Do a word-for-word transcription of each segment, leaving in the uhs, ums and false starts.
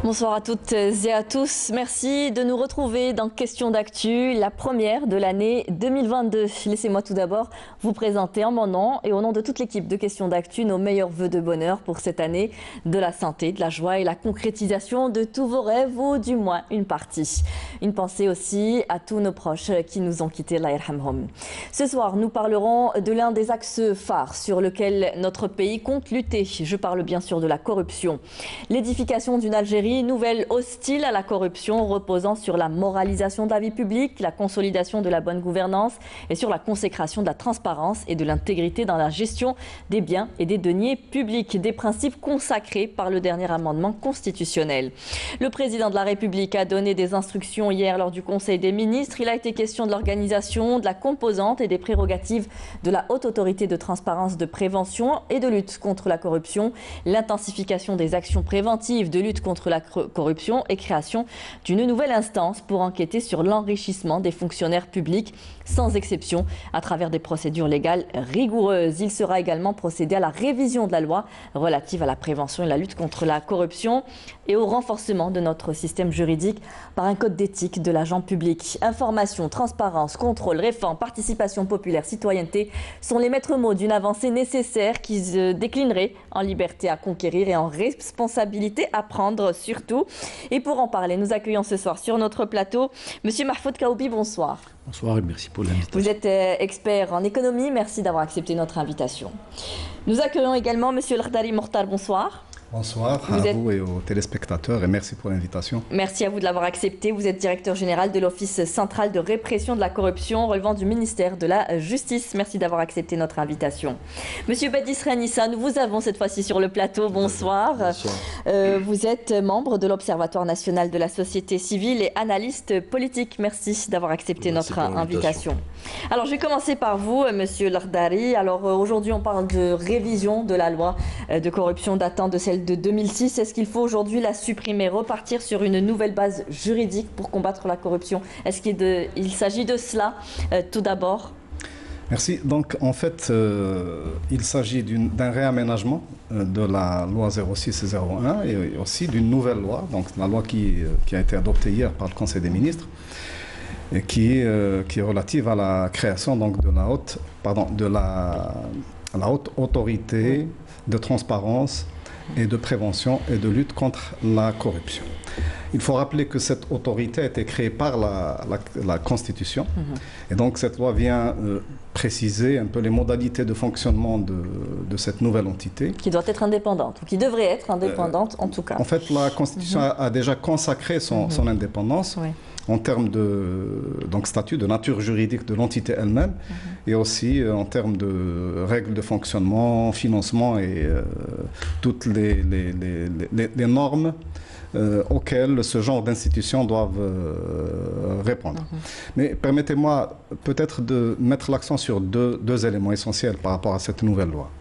Bonsoir à toutes et à tous. Merci de nous retrouver dans Question d'actu, la première de l'année deux mille vingt-deux. Laissez-moi tout d'abord vous présenter en mon nom et au nom de toute l'équipe de Question d'actu nos meilleurs vœux de bonheur pour cette année, de la santé, de la joie et la concrétisation de tous vos rêves ou du moins une partie. Une pensée aussi à tous nos proches qui nous ont quittés, Allah yarhamhum. Ce soir, nous parlerons de l'un des axes phares sur lequel notre pays compte lutter. Je parle bien sûr de la corruption. L'édification d'une Algérie nouvelle hostile à la corruption, reposant sur la moralisation de la vie publique, la consolidation de la bonne gouvernance et sur la consécration de la transparence et de l'intégrité dans la gestion des biens et des deniers publics, des principes consacrés par le dernier amendement constitutionnel. Le président de la République a donné des instructions hier lors du Conseil des ministres. Il a été question de l'organisation, de la composante et des prérogatives de la Haute Autorité de transparence, de prévention et de lutte contre la corruption, l'intensification des actions préventives de lutte contre la corruption et création d'une nouvelle instance pour enquêter sur l'enrichissement des fonctionnaires publics sans exception à travers des procédures légales rigoureuses. Il sera également procédé à la révision de la loi relative à la prévention et la lutte contre la corruption et au renforcement de notre système juridique par un code d'éthique de l'agent public. Information, transparence, contrôle, réforme, participation populaire, citoyenneté sont les maîtres mots d'une avancée nécessaire qui se déclinerait en liberté à conquérir et en responsabilité à prendre surtout. Et pour en parler, nous accueillons ce soir sur notre plateau Monsieur Mahfoud Kaoubi, bonsoir. Bonsoir et merci pour l'invitation. Vous êtes expert en économie, merci d'avoir accepté notre invitation. Nous accueillons également Monsieur Lardari Mortar, bonsoir. Bonsoir vous à êtes... vous et aux téléspectateurs et merci pour l'invitation. Merci à vous de l'avoir accepté. Vous êtes directeur général de l'Office central de répression de la corruption relevant du ministère de la Justice. Merci d'avoir accepté notre invitation. Monsieur Badis Ranissa, nous vous avons cette fois-ci sur le plateau. Bonsoir. Bonsoir. Euh, vous êtes membre de l'Observatoire national de la société civile et analyste politique. Merci d'avoir accepté merci notre invitation. Alors je vais commencer par vous, Monsieur Lardari. Alors aujourd'hui on parle de révision de la loi de corruption datant de celle de deux mille six. Est-ce qu'il faut aujourd'hui la supprimer, repartir sur une nouvelle base juridique pour combattre la corruption? Est-ce qu'il de, il s'agit de cela euh, tout d'abord? Merci. Donc en fait, euh, il s'agit d'un réaménagement euh, de la loi zéro six et zéro un et aussi d'une nouvelle loi, donc la loi qui, qui a été adoptée hier par le Conseil des ministres et qui, euh, qui est relative à la création donc, de la haute, pardon, de la, la haute autorité de transparence et de prévention et de lutte contre la corruption. Il faut rappeler que cette autorité a été créée par la, la, la Constitution. Mm-hmm. Et donc cette loi vient euh, préciser un peu les modalités de fonctionnement de, de cette nouvelle entité. Qui doit être indépendante, ou qui devrait être indépendante euh, en tout cas. En fait, la Constitution mm-hmm. a, a déjà consacré son, mm-hmm. son indépendance. Oui. En termes de donc, statut, de nature juridique de l'entité elle-même, mm-hmm. et aussi euh, en termes de règles de fonctionnement, financement et euh, toutes les, les, les, les, les normes euh, auxquelles ce genre d'institutions doivent euh, répondre. Mm-hmm. Mais permettez-moi peut-être de mettre l'accent sur deux, deux éléments essentiels par rapport à cette nouvelle loi.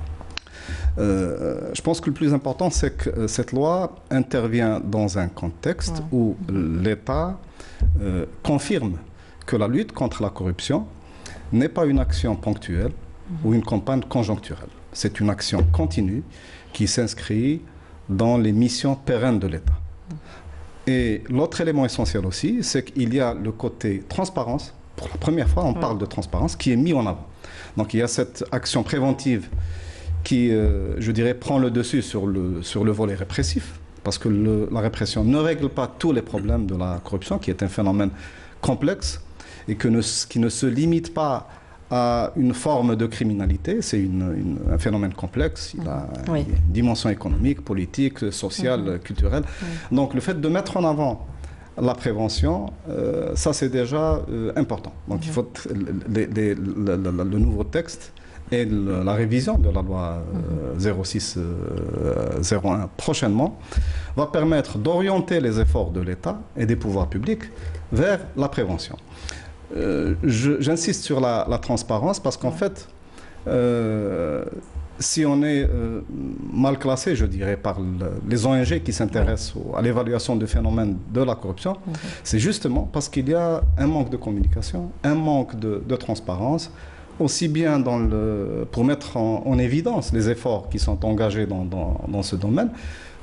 Euh, je pense que le plus important, c'est que cette loi intervient dans un contexte ouais. où l'État euh, confirme que la lutte contre la corruption n'est pas une action ponctuelle mmh. ou une campagne conjoncturelle. C'est une action continue qui s'inscrit dans les missions pérennes de l'État. Mmh. Et l'autre élément essentiel aussi, c'est qu'il y a le côté transparence. Pour la première fois, on ouais. parle de transparence qui est mis en avant. Donc il y a cette action préventive qui, euh, je dirais, prend le dessus sur le, sur le volet répressif, parce que le, la répression ne règle pas tous les problèmes de la corruption, qui est un phénomène complexe et que ne, qui ne se limite pas à une forme de criminalité. C'est une, une, un phénomène complexe, il a oui. une dimension économique, politique, sociale, mm-hmm. culturelle. Oui. Donc le fait de mettre en avant la prévention, euh, ça c'est déjà euh, important. Donc mm-hmm. il faut les, les, le, le, le nouveau texte et le, la révision de la loi euh, zéro six zéro un prochainement va permettre d'orienter les efforts de l'État et des pouvoirs publics vers la prévention. Euh, J'insiste sur la, la transparence parce qu'en ouais. fait, euh, si on est euh, mal classé, je dirais, par le, les O N G qui s'intéressent ouais. à l'évaluation du phénomène de la corruption, ouais. c'est justement parce qu'il y a un manque de communication, un manque de, de transparence, aussi bien dans le, pour mettre en, en évidence les efforts qui sont engagés dans, dans, dans ce domaine,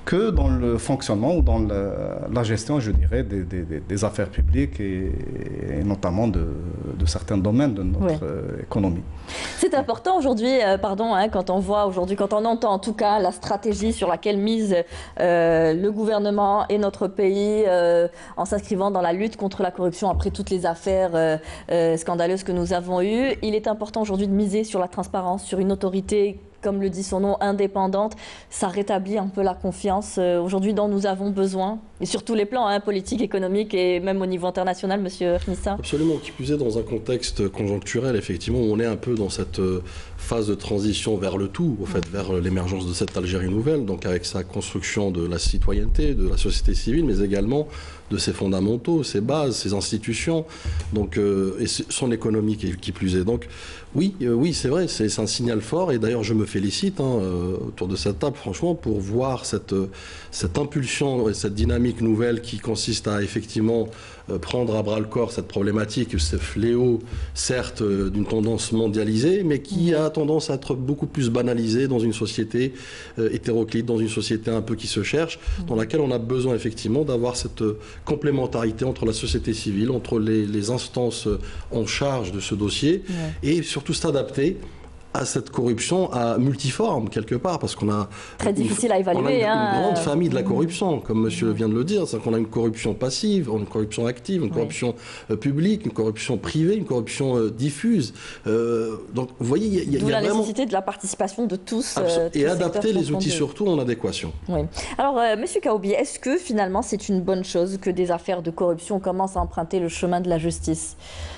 que dans le fonctionnement ou dans le, la gestion, je dirais, des, des, des affaires publiques et, et notamment de, de certains domaines de notre oui. euh, économie. C'est important aujourd'hui, euh, pardon, hein, quand on voit aujourd'hui, quand on entend en tout cas la stratégie sur laquelle mise euh, le gouvernement et notre pays euh, en s'inscrivant dans la lutte contre la corruption après toutes les affaires euh, euh, scandaleuses que nous avons eues. Il est important aujourd'hui de miser sur la transparence, sur une autorité, comme le dit son nom, indépendante. Ça rétablit un peu la confiance euh, aujourd'hui dont nous avons besoin, et sur tous les plans, hein, politiques, économiques et même au niveau international, monsieur Nissa. Absolument, qui plus est dans un contexte conjoncturel, effectivement, où on est un peu dans cette phase de transition vers le tout, au fait, vers l'émergence de cette Algérie nouvelle, donc avec sa construction de la citoyenneté, de la société civile, mais également de ses fondamentaux, ses bases, ses institutions, donc, euh, et son économie qui, qui plus est. Donc oui, euh, oui c'est vrai, c'est un signal fort, et d'ailleurs je me félicite hein, euh, autour de cette table, franchement, pour voir cette, cette impulsion et cette dynamique nouvelle qui consiste à effectivement euh, prendre à bras le corps cette problématique, ce fléau, certes, euh, d'une tendance mondialisée, mais qui a tendance à être beaucoup plus banalisée dans une société euh, hétéroclite, dans une société un peu qui se cherche, dans laquelle on a besoin effectivement d'avoir cette complémentarité entre la société civile, entre les, les instances en charge de ce dossier, ouais. et surtout s'adapter à cette corruption à multiforme quelque part, parce qu'on a très difficile une, à évaluer, on a une, hein. une grande famille de la corruption, comme monsieur vient de le dire, c'est qu'on a une corruption passive, une corruption active, une corruption oui. publique, une corruption privée, une corruption euh, diffuse. Euh, donc vous voyez, il y a, D'où y a la vraiment nécessité de la participation de tous. Euh, et adapter les outils surtout en adéquation. Oui. Alors euh, monsieur Kaoubi, est-ce que finalement c'est une bonne chose que des affaires de corruption commencent à emprunter le chemin de la justice?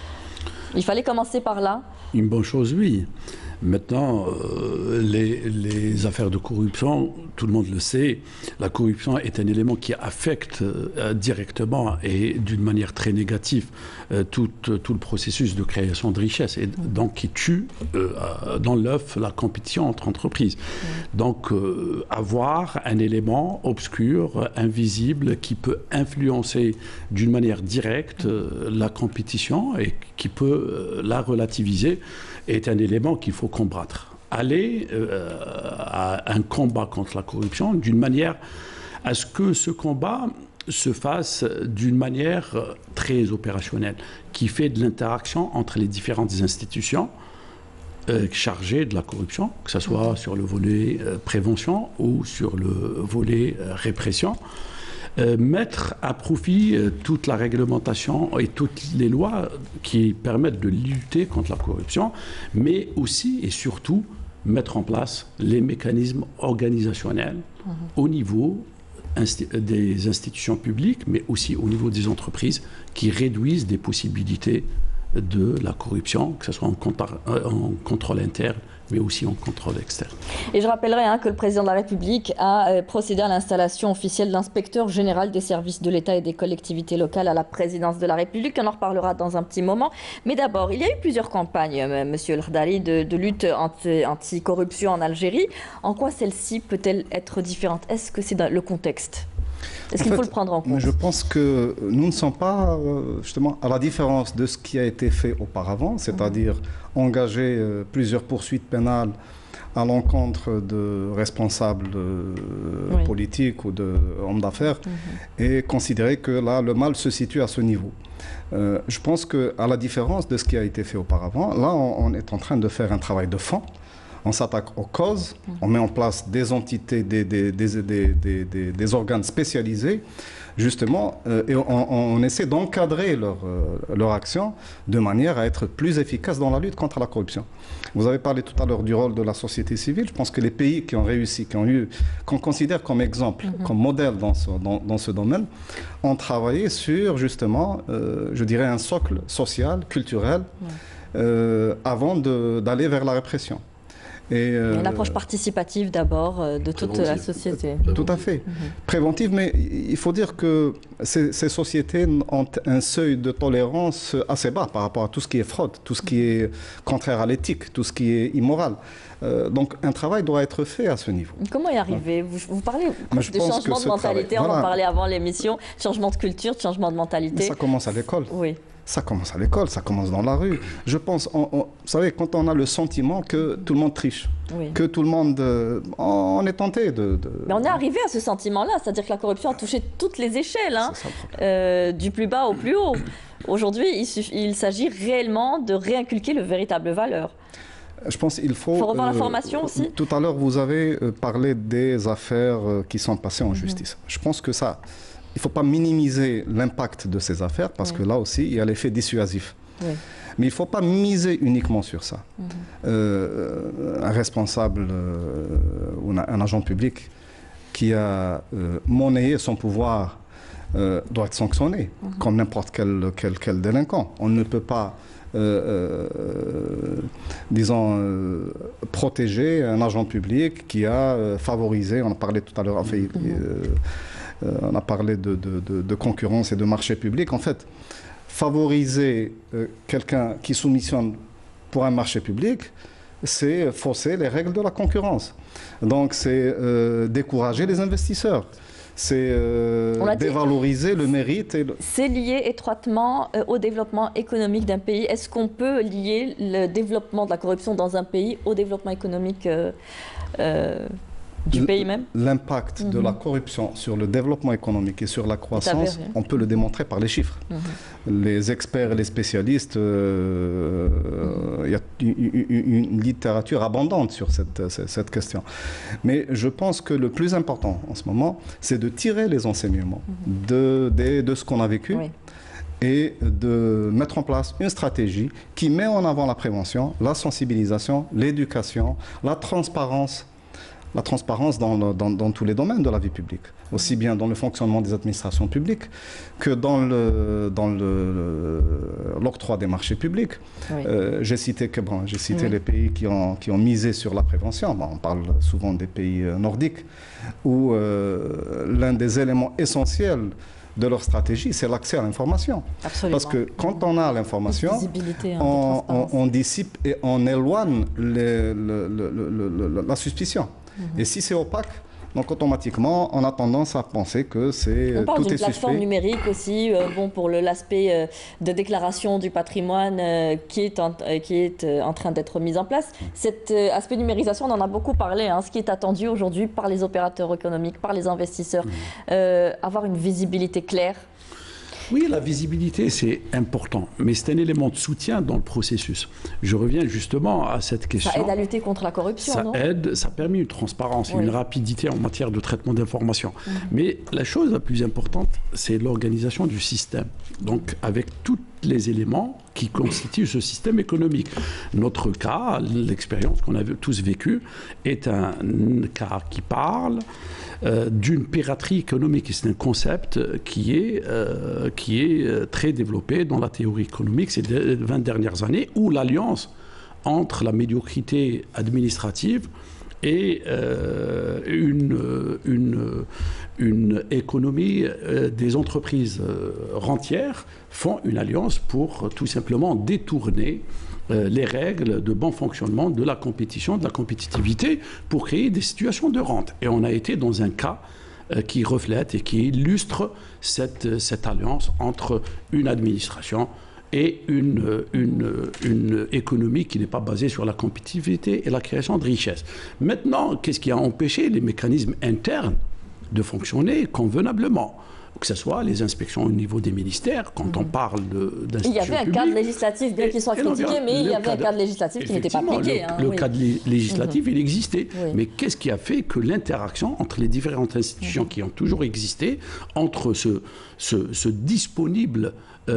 Il fallait commencer par là? Une bonne chose, oui. Maintenant, euh, les, les affaires de corruption, tout le monde le sait, la corruption est un élément qui affecte euh, directement et d'une manière très négative euh, tout, tout le processus de création de richesse et donc qui tue euh, dans l'œuf la compétition entre entreprises. Mmh. Donc, euh, avoir un élément obscur, invisible, qui peut influencer d'une manière directe euh, la compétition et qui peut euh, la relativiser est un élément qu'il faut combattre. Aller euh, à un combat contre la corruption d'une manière à ce que ce combat se fasse d'une manière très opérationnelle, qui fait de l'interaction entre les différentes institutions euh, chargées de la corruption, que ce soit sur le volet euh, prévention ou sur le volet euh, répression. Euh, mettre à profit euh, toute la réglementation et toutes les lois qui permettent de lutter contre la corruption, mais aussi et surtout mettre en place les mécanismes organisationnels mmh. au niveau insti des institutions publiques, mais aussi au niveau des entreprises qui réduisent des possibilités de la corruption, que ce soit en, en contrôle interne, mais aussi en contrôle externe. Et je rappellerai hein, que le président de la République a euh, procédé à l'installation officielle de l'inspecteur général des services de l'État et des collectivités locales à la présidence de la République. On en reparlera dans un petit moment. Mais d'abord, il y a eu plusieurs campagnes, euh, monsieur El Hdari, de, de lutte anti-corruption en Algérie. En quoi celle-ci peut-elle être différente? Est-ce que c'est dans le contexte? Est-ce qu'il faut le prendre en compte? Je pense que nous ne sommes pas, justement, à la différence de ce qui a été fait auparavant, c'est-à-dire mmh. engager euh, plusieurs poursuites pénales à l'encontre de responsables euh, oui. politiques ou d'hommes d'affaires mmh. et considérer que là, le mal se situe à ce niveau. Euh, je pense qu'à la différence de ce qui a été fait auparavant, là, on, on est en train de faire un travail de fond. On s'attaque aux causes, on met en place des entités, des, des, des, des, des, des, des organes spécialisés, justement, euh, et on, on essaie d'encadrer leur, euh, leur action de manière à être plus efficace dans la lutte contre la corruption. Vous avez parlé tout à l'heure du rôle de la société civile. Je pense que les pays qui ont réussi, qui ont eu, qu'on considère comme exemple, mm-hmm. comme modèle dans ce, dans, dans ce domaine, ont travaillé sur, justement, euh, je dirais, un socle social, culturel, mm. euh, avant d'aller vers la répression. Et euh, une approche participative d'abord euh, de toute la société. Tout à fait. Mm-hmm. Préventive, mais il faut dire que ces, ces sociétés ont un seuil de tolérance assez bas par rapport à tout ce qui est fraude, tout ce qui est contraire à l'éthique, tout ce qui est immoral. Euh, donc un travail doit être fait à ce niveau. Comment y arriver? Vous, vous parlez de changement de mentalité, travail, on voilà. en parlait avant l'émission, changement de culture, changement de mentalité. Mais ça commence à l'école. Oui. Ça commence à l'école, ça commence dans la rue. Je pense, on, on, vous savez, quand on a le sentiment que tout le monde triche, oui. que tout le monde... Euh, on est tenté de, de... Mais on est arrivé à ce sentiment-là, c'est-à-dire que la corruption a touché toutes les échelles, hein, euh, du plus bas au plus haut. Aujourd'hui, il, il s'agit réellement de réinculquer le véritable valeur. Je pense qu'il faut... Il faut revoir euh, la formation aussi. Tout à l'heure, vous avez parlé des affaires qui sont passées en mm-hmm. justice. Je pense que ça... Il ne faut pas minimiser l'impact de ces affaires parce oui. que là aussi, il y a l'effet dissuasif. Oui. Mais il ne faut pas miser uniquement sur ça. Mm-hmm. euh, un responsable euh, ou un agent public qui a euh, monnayé son pouvoir euh, doit être sanctionné, mm-hmm. comme n'importe quel, quel, quel délinquant. On ne peut pas, euh, euh, disons, euh, protéger un agent public qui a euh, favorisé, on a parlé tout à l'heure, enfin, mm-hmm. euh, Euh, on a parlé de, de, de, de concurrence et de marché public. En fait, favoriser euh, quelqu'un qui soumissionne pour un marché public, c'est fausser les règles de la concurrence. Donc, c'est euh, décourager les investisseurs. C'est euh, dévaloriser le mérite. Le... C'est lié étroitement euh, au développement économique d'un pays. Est-ce qu'on peut lier le développement de la corruption dans un pays au développement économique euh, euh, du pays même? L'impact mm-hmm. de la corruption sur le développement économique et sur la croissance, on peut le démontrer par les chiffres. Mm-hmm. Les experts et les spécialistes, il euh, mm-hmm. y a une, une littérature abondante sur cette, cette question. Mais je pense que le plus important en ce moment, c'est de tirer les enseignements mm-hmm. de, de, de ce qu'on a vécu. Oui. Et de mettre en place une stratégie qui met en avant la prévention, la sensibilisation, l'éducation, la transparence, la transparence dans, le, dans, dans tous les domaines de la vie publique, aussi bien dans le fonctionnement des administrations publiques que dans le, dans le, l'octroi des marchés publics. Oui. Euh, j'ai cité, que, bon, j'ai cité oui. les pays qui ont, qui ont misé sur la prévention. Bon, on parle souvent des pays nordiques, où euh, l'un des éléments essentiels de leur stratégie, c'est l'accès à l'information. Absolument. Parce que quand on a l'information, hein, on, on, on dissipe et on éloigne les, le, le, le, le, la suspicion. Mm-hmm. Et si c'est opaque, donc automatiquement, on a tendance à penser que c'est on parle tout d'une est plateforme suspect. numérique aussi, euh, bon, pour le, l'aspect euh, de déclaration du patrimoine euh, qui est en, euh, qui est euh, en train d'être mis en place. Cet euh, aspect numérisation, on en a beaucoup parlé, hein, ce qui est attendu aujourd'hui par les opérateurs économiques, par les investisseurs, mmh. euh, avoir une visibilité claire. Oui, la visibilité, c'est important, mais c'est un élément de soutien dans le processus. Je reviens justement à cette question. Ça aide à lutter contre la corruption, ça non ? Ça aide, ça permet une transparence, oui. une rapidité en matière de traitement d'informations. Mmh. Mais la chose la plus importante, c'est l'organisation du système. Donc, avec tous les éléments qui constituent ce système économique. Notre cas, l'expérience qu'on a tous vécue, est un cas qui parle euh, d'une piraterie économique. C'est un concept qui est, euh, qui est très développé dans la théorie économique ces vingt dernières années, où l'alliance entre la médiocrité administrative et euh, une, une, une économie euh, des entreprises euh, rentières font une alliance pour euh, tout simplement détourner euh, les règles de bon fonctionnement de la compétition, de la compétitivité pour créer des situations de rente. Et on a été dans un cas euh, qui reflète et qui illustre cette, cette alliance entre une administration et une, une, une économie qui n'est pas basée sur la compétitivité et la création de richesses. Maintenant, qu'est-ce qui a empêché les mécanismes internes de fonctionner convenablement ? Que ce soit les inspections au niveau des ministères, quand mmh. on parle de, d'institutions publiques. Il y avait un publiques, cadre législatif, bien qu'il soit critiqué, mais il y avait cadre, un cadre législatif qui n'était pas appliqué. Le, hein, le oui. cadre législatif, mmh. il existait. Oui. Mais qu'est-ce qui a fait que l'interaction entre les différentes institutions mmh. qui ont toujours existé, entre ce, ce, ce disponible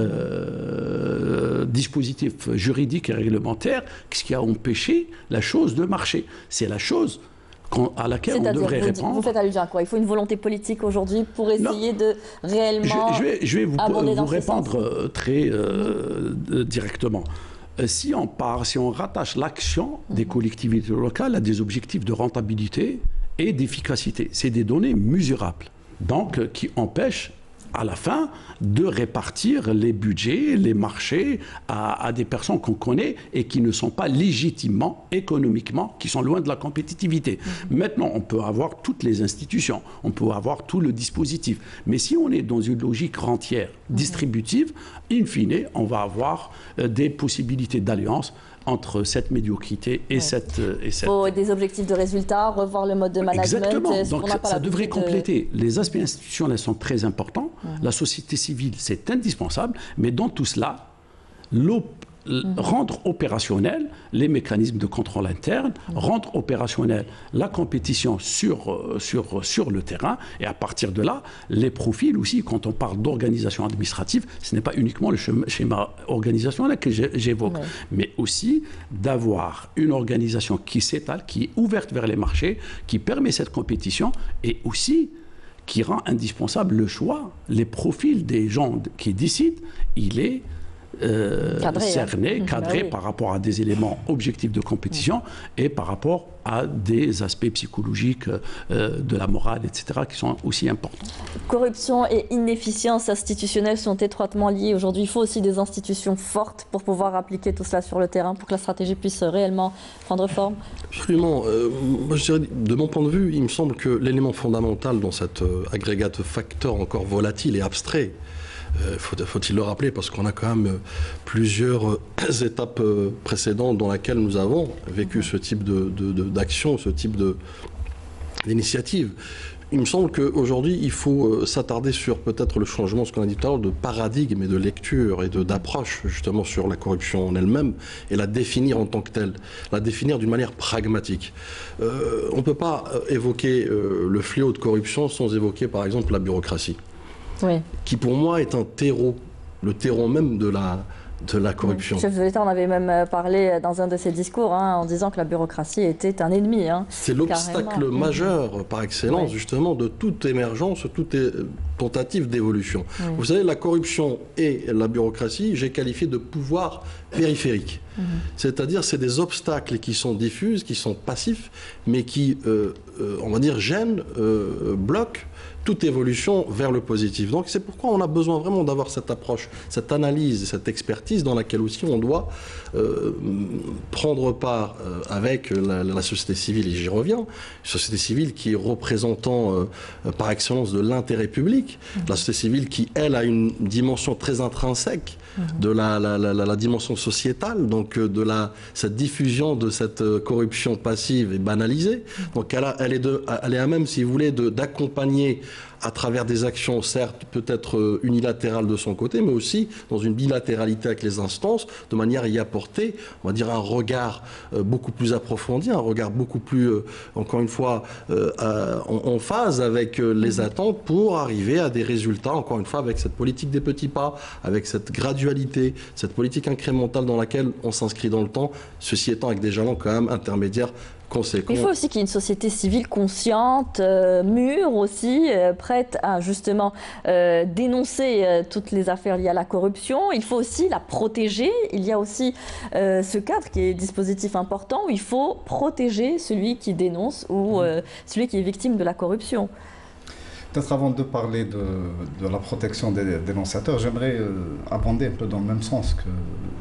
Euh, dispositif juridique et réglementaire, ce qui a empêché la chose de marcher. C'est la chose à laquelle on devrait vous, répondre. Vous faites allusion à quoi ? Il faut une volonté politique aujourd'hui pour essayer non. de réellement Je, je vais, je vais vous, vous répondre sens. très euh, directement. Si on part, si on rattache l'action mmh. des collectivités locales à des objectifs de rentabilité et d'efficacité, c'est des données mesurables, donc qui empêchent à la fin, de répartir les budgets, les marchés à, à des personnes qu'on connaît et qui ne sont pas légitimement, économiquement, qui sont loin de la compétitivité. Mmh. Maintenant, on peut avoir toutes les institutions, on peut avoir tout le dispositif. Mais si on est dans une logique rentière, distributive, in fine, on va avoir euh, des possibilités d'alliance entre cette médiocrité et, ouais. cette, et cette... Il faut des objectifs de résultats, revoir le mode de management. Exactement. Donc ça, ça devrait compléter. De... Les aspects institutionnels sont très importants. Mmh. La société civile, c'est indispensable. Mais dans tout cela, l'op... Mmh. rendre opérationnel les mécanismes de contrôle interne, mmh. rendre opérationnel la compétition sur, sur, sur le terrain, et à partir de là, les profils aussi, quand on parle d'organisation administrative, ce n'est pas uniquement le schéma, schéma organisationnel que j'évoque, mmh. mais aussi d'avoir une organisation qui s'étale, qui est ouverte vers les marchés, qui permet cette compétition, et aussi qui rend indispensable le choix, les profils des gens qui décident, il est Euh, cadré, cerné, hein. cadré bah oui. par rapport à des éléments objectifs de compétition mmh. et par rapport à des aspects psychologiques euh, de la morale, et cetera, qui sont aussi importants. Corruption et inefficience institutionnelle sont étroitement liées. Aujourd'hui, il faut aussi des institutions fortes pour pouvoir appliquer tout cela sur le terrain, pour que la stratégie puisse réellement prendre forme. Absolument. Euh, moi, je dirais, de mon point de vue, il me semble que l'élément fondamental dans cet euh, agrégat de facteurs encore volatile et abstrait, Euh, faut-il le rappeler, parce qu'on a quand même euh, plusieurs euh, étapes euh, précédentes dans lesquelles nous avons vécu ce type de, de, de, d'action, ce type de, d'initiative. Il me semble qu'aujourd'hui, il faut euh, s'attarder sur peut-être le changement, ce qu'on a dit tout à l'heure, de paradigme et de lecture et de, d'approche justement sur la corruption en elle-même, et la définir en tant que telle, la définir d'une manière pragmatique. Euh, on ne peut pas évoquer euh, le fléau de corruption sans évoquer par exemple la bureaucratie. Oui. Qui pour moi est un terreau, le terreau même de la, de la corruption. Le chef de l'État en avait même parlé dans un de ses discours, hein, en disant que la bureaucratie était un ennemi. Hein, C'est l'obstacle carrément. majeur mmh. par excellence, oui. justement, de toute émergence, toute tentative d'évolution. Oui. Vous savez, la corruption et la bureaucratie, j'ai qualifié de pouvoir périphérique. Mmh. C'est-à-dire, c'est des obstacles qui sont diffus, qui sont passifs, mais qui, euh, euh, on va dire, gênent, euh, bloquent toute évolution vers le positif. Donc c'est pourquoi on a besoin vraiment d'avoir cette approche, cette analyse, cette expertise dans laquelle aussi on doit euh, prendre part euh, avec la, la société civile, et j'y reviens, une société civile qui est représentant euh, par excellence de l'intérêt public, mmh. la société civile qui, elle, a une dimension très intrinsèque mmh. de la, la, la, la dimension sociétale, donc de la, cette diffusion de cette corruption passive et banalisée. Mmh. Donc elle, a, elle, est de, elle est à même, si vous voulez, de, d'accompagner à travers des actions, certes, peut-être unilatérales de son côté, mais aussi dans une bilatéralité avec les instances, de manière à y apporter, on va dire, un regard euh, beaucoup plus approfondi, un regard beaucoup plus, euh, encore une fois, euh, euh, en, en phase avec euh, les attentes pour arriver à des résultats, encore une fois, avec cette politique des petits pas, avec cette gradualité, cette politique incrémentale dans laquelle on s'inscrit dans le temps, ceci étant avec des jalons quand même intermédiaires. Il faut aussi qu'il y ait une société civile consciente, euh, mûre aussi, euh, prête à justement euh, dénoncer euh, toutes les affaires liées à la corruption. Il faut aussi la protéger. Il y a aussi euh, ce cadre qui est dispositif important où il faut protéger celui qui dénonce ou euh, celui qui est victime de la corruption. Peut-être avant de parler de, de la protection des dénonciateurs, j'aimerais euh, abonder un peu dans le même sens que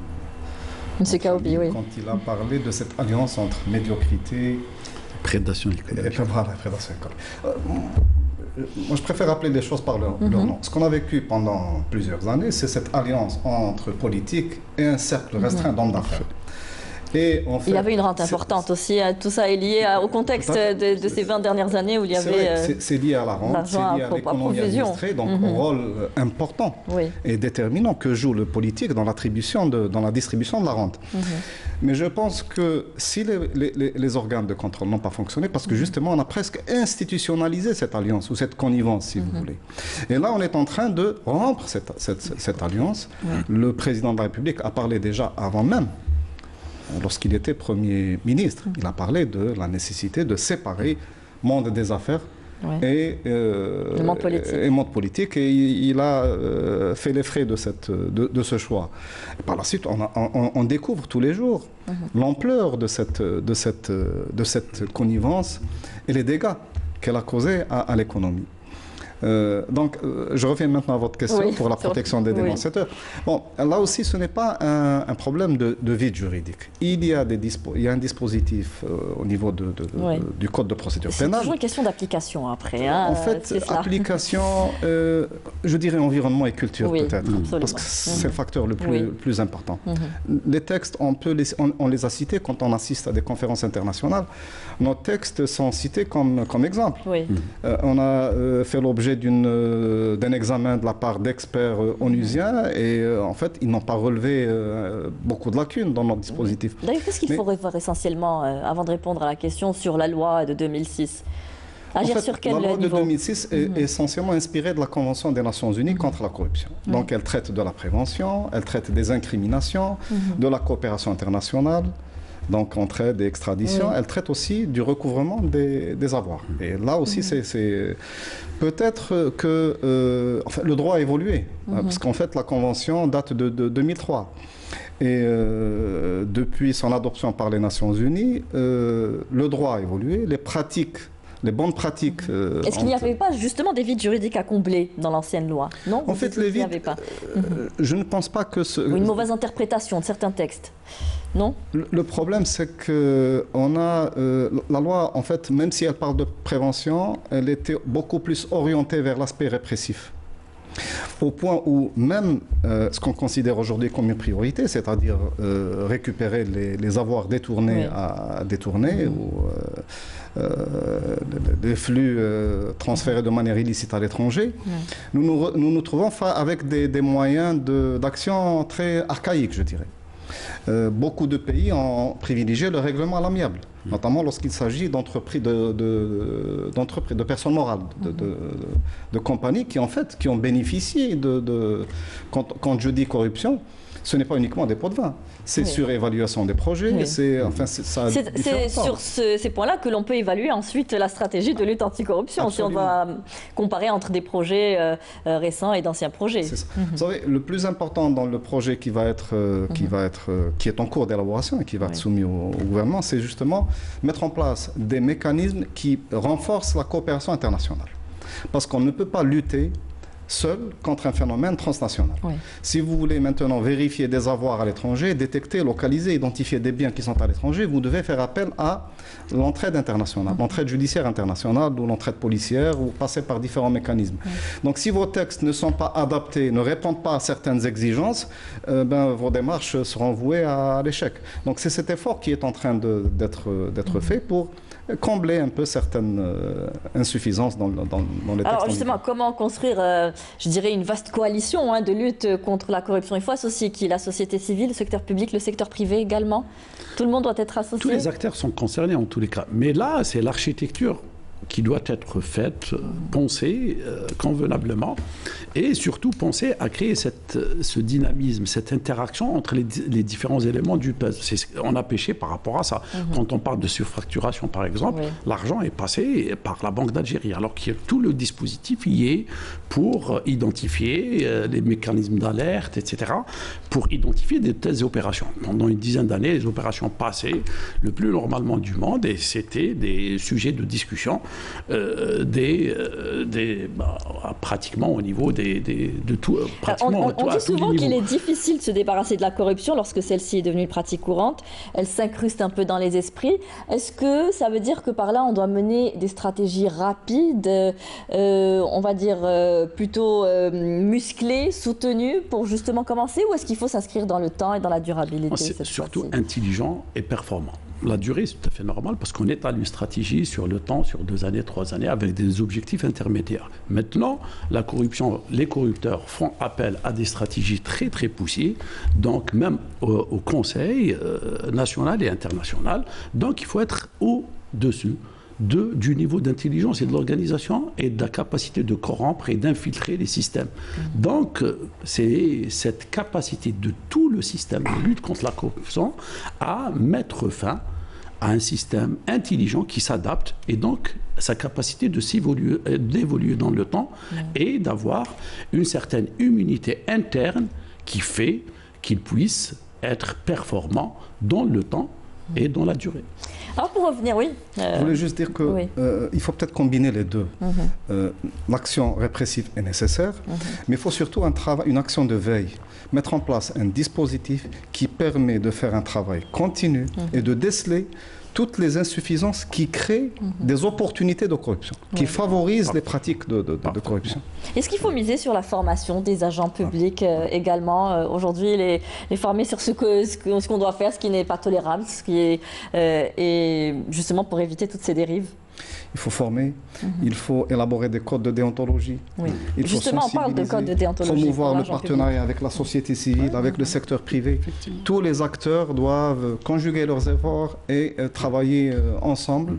Monsieur Kaoubi, oui. Quand il a parlé de cette alliance entre médiocrité, prédation économique. Et, et voilà, prédation économique. Euh, moi, je préfère appeler les choses par leur, mm-hmm. leur nom. Ce qu'on a vécu pendant plusieurs années, c'est cette alliance entre politique et un cercle restreint mm-hmm. d'hommes d'affaires. Et en fait, il y avait une rente importante aussi. Tout ça est lié au contexte de, de ces vingt dernières années où il y avait... C'est lié à la rente, c'est lié à l'économie administrée, donc mm-hmm. un rôle important oui. et déterminant que joue le politique dans l'attribution, de, dans la distribution de la rente. Mm-hmm. Mais je pense que si les, les, les organes de contrôle n'ont pas fonctionné, parce que justement on a presque institutionnalisé cette alliance, ou cette connivence, si mm-hmm. vous voulez. Et là, on est en train de rompre cette, cette, cette, cette alliance. Mm-hmm. Le président de la République a parlé déjà avant même, lorsqu'il était Premier ministre, il a parlé de la nécessité de séparer monde des affaires ouais. et, euh, le monde politique. et monde politique. Et il, il a euh, fait les frais de, cette, de, de ce choix. Et par la suite, on, a, on, on découvre tous les jours mm-hmm. l'ampleur de cette, de, cette, de cette connivence et les dégâts qu'elle a causés à, à l'économie. Euh, donc, euh, je reviens maintenant à votre question oui, pour la protection des dénonciateurs. Oui. Bon, là aussi, ce n'est pas un, un problème de, de vide juridique. Il y a, des dispo, il y a un dispositif euh, au niveau de, de, de, oui. de, du Code de procédure pénale. C'est toujours une question d'application après. Hein, en fait, application, euh, je dirais environnement et culture oui, peut-être, parce que c'est mm-hmm. le facteur le plus, oui. le plus important. Mm-hmm. Les textes, on, peut les, on, on les a cités quand on assiste à des conférences internationales. Nos textes sont cités comme, comme exemple. Oui. Euh, on a euh, fait l'objet d'un euh, examen de la part d'experts euh, onusiens et euh, en fait, ils n'ont pas relevé euh, beaucoup de lacunes dans notre dispositif. D'ailleurs, qu'est-ce qu'il Mais... faut revoir essentiellement, euh, avant de répondre à la question, sur la loi de deux mille six? Agir en fait, sur quel la loi niveau? de deux mille six est mmh. essentiellement inspirée de la Convention des Nations Unies mmh. contre la corruption. Mmh. Donc, elle traite de la prévention, elle traite des incriminations, mmh. de la coopération internationale, donc entraide et extradition. Mmh. Elle traite aussi du recouvrement des, des avoirs. Et là aussi, mmh. c'est peut-être que euh, enfin, le droit a évolué, mmh. parce qu'en fait, la Convention date de, de deux mille trois. Et euh, depuis son adoption par les Nations Unies, euh, le droit a évolué, les pratiques, les bonnes pratiques... Euh, Est-ce qu'il n'y avait pas justement des vides juridiques à combler dans l'ancienne loi? Non. En fait, les vides, avait pas. Euh, je ne pense pas que... Ce... Ou une mauvaise interprétation de certains textes, non? Le, le problème, c'est qu'on a... Euh, la loi, en fait, même si elle parle de prévention, elle était beaucoup plus orientée vers l'aspect répressif. Au point où même euh, ce qu'on considère aujourd'hui comme une priorité, c'est-à-dire euh, récupérer les, les avoirs détournés oui. à détourner, mmh. ou euh, euh, des flux euh, transférés de manière illicite à l'étranger, mmh. nous, nous nous nous trouvons avec des, des moyens d'action très archaïques, je dirais. Euh, beaucoup de pays ont privilégié le règlement à l'amiable, mmh. notamment lorsqu'il s'agit d'entreprises de, de, de, de personnes morales, de, mmh. de, de, de compagnies qui en fait qui ont bénéficié de, de quand, quand je dis corruption, ce n'est pas uniquement des pots de vin, c'est oui. surévaluation des projets, oui. c'est enfin ça. C'est sur ce, ces points-là que l'on peut évaluer ensuite la stratégie de lutte anticorruption, si on doit comparer entre des projets euh, récents et d'anciens projets. Ça. Mm-hmm. Vous savez, le plus important dans le projet qui va être, euh, qui mm-hmm. va être, euh, qui est en cours d'élaboration et qui va oui. être soumis au, au gouvernement, c'est justement mettre en place des mécanismes qui renforcent la coopération internationale, parce qu'on ne peut pas lutter seul contre un phénomène transnational. Oui. Si vous voulez maintenant vérifier des avoirs à l'étranger, détecter, localiser, identifier des biens qui sont à l'étranger, vous devez faire appel à l'entraide internationale, mmh. l'entraide judiciaire internationale ou l'entraide policière, ou passer par différents mécanismes. Mmh. Donc si vos textes ne sont pas adaptés, ne répondent pas à certaines exigences, euh, ben, vos démarches seront vouées à, à l'échec. Donc c'est cet effort qui est en train d'être d'être mmh. fait pour combler un peu certaines euh, insuffisances dans, dans, dans les textes. Alors justement, comment construire, euh, je dirais, une vaste coalition hein, de lutte contre la corruption? Il faut associer qui? La société civile, le secteur public, le secteur privé également? Tout le monde doit être associé? Tous les acteurs sont concernés en tous les cas. Mais là, c'est l'architecture qui doit être faite, pensée euh, convenablement, et surtout penser à créer cette, ce dynamisme, cette interaction entre les, les différents éléments du puzzle. On a péché par rapport à ça. Mm-hmm. Quand on parle de surfacturation, par exemple, oui. l'argent est passé par la Banque d'Algérie, alors que tout le dispositif y est pour identifier euh, les mécanismes d'alerte, et cetera, pour identifier de telles opérations. Pendant une dizaine d'années, les opérations passaient le plus normalement du monde, et c'était des sujets de discussion Euh, des, euh, des bah, pratiquement au niveau des, des, de tout. Euh, pratiquement on on, on dit souvent qu'il est difficile de se débarrasser de la corruption lorsque celle-ci est devenue une pratique courante. Elle s'incruste un peu dans les esprits. Est-ce que ça veut dire que par là, on doit mener des stratégies rapides, euh, on va dire euh, plutôt euh, musclées, soutenues pour justement commencer, ou est-ce qu'il faut s'inscrire dans le temps et dans la durabilité? C'est surtout intelligent et performant. La durée, c'est tout à fait normal parce qu'on étale une stratégie sur le temps, sur deux années, trois années, avec des objectifs intermédiaires. Maintenant, la corruption, les corrupteurs font appel à des stratégies très, très poussées, donc même au, au Conseil euh, national et international. Donc, il faut être au-dessus de, du niveau d'intelligence et de l'organisation et de la capacité de corrompre et d'infiltrer les systèmes. Donc, c'est cette capacité de tout le système de lutte contre la corruption à mettre fin à un système intelligent qui s'adapte et donc sa capacité de s'évoluer, d'évoluer dans le temps mmh. et d'avoir une certaine immunité interne qui fait qu'il puisse être performant dans le temps et dans la durée. Alors pour revenir, oui. Euh, Je voulais juste dire qu'il oui. euh, faut peut-être combiner les deux. Mm-hmm. euh, L'action répressive est nécessaire, mm-hmm. mais il faut surtout un travail, une action de veille. Mettre en place un dispositif qui permet de faire un travail continu mm-hmm. et de déceler toutes les insuffisances qui créent mm-hmm. des opportunités de corruption, oui. qui favorisent les pratiques de, de, de, de corruption. Est-ce qu'il faut miser sur la formation des agents publics euh, également euh, aujourd'hui, les, les former sur ce qu'on ce qu'on doit faire, ce qui n'est pas tolérable, ce qui est, euh, et justement pour éviter toutes ces dérives? Il faut former, mm-hmm. il faut élaborer des codes de déontologie. Oui. Il Justement, faut on parle de codes de déontologie. Promouvoir le partenariat public. Avec la société civile, ouais, avec ouais. le secteur privé. Tous les acteurs doivent conjuguer leurs efforts et euh, travailler euh, ensemble.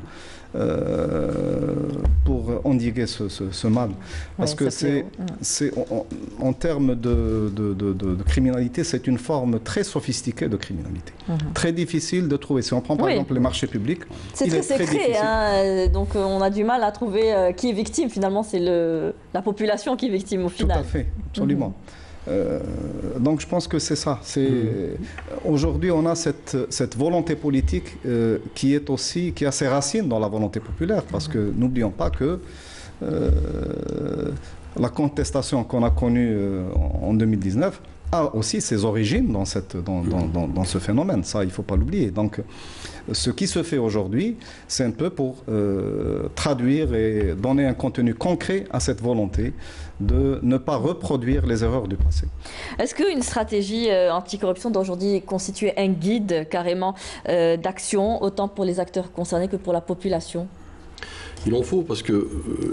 Euh, pour endiguer ce, ce, ce mal. Parce ouais, que c'est, c'est en, en termes de, de, de, de, de criminalité, c'est une forme très sophistiquée de criminalité. Mm-hmm. Très difficile de trouver. Si on prend par oui. exemple les marchés publics, c'est très secret. Hein, donc on a du mal à trouver euh, qui est victime. Finalement, c'est le, la population qui est victime au final. Tout à fait, absolument. Mm-hmm. Euh, donc je pense que c'est ça. C'est, mmh. Aujourd'hui, on a cette, cette volonté politique euh, qui est aussi, qui a ses racines dans la volonté populaire, parce que n'oublions pas que euh, la contestation qu'on a connue euh, en deux mille dix-neuf a aussi ses origines dans, cette, dans, dans, dans, dans ce phénomène. Ça, il ne faut pas l'oublier. Donc, ce qui se fait aujourd'hui, c'est un peu pour euh, traduire et donner un contenu concret à cette volonté de ne pas reproduire les erreurs du passé. Est-ce qu'une stratégie euh, anticorruption d'aujourd'hui constitue un guide carrément euh, d'action, autant pour les acteurs concernés que pour la population ? Il en faut parce que,